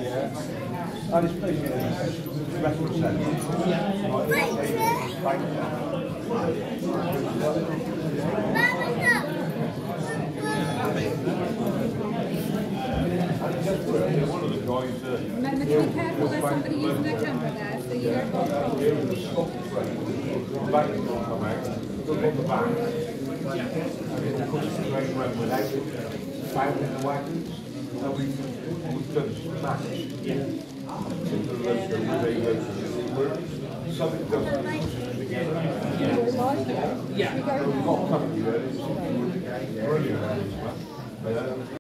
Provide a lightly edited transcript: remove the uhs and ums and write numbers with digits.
And it's basically a reference centre. One of the guys remember to be careful, there's somebody using their camera there, so you don't go the back is going to come out, look on the back, and it will put it straight around without it found in the wagons. So we've done smash. Something doesn't together. Yeah. We've got company there. Brilliant.